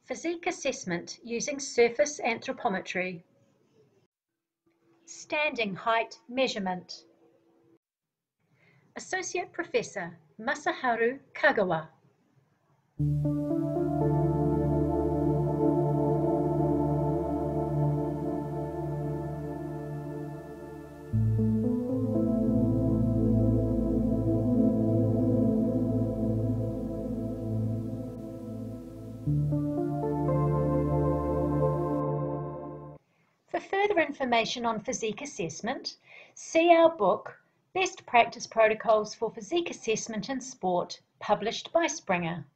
Physique assessment using surface anthropometry. Standing height measurement. Associate Professor Masaharu Kagawa. For further information on physique assessment, see our book, Best Practice Protocols for Physique Assessment in Sport, published by Springer.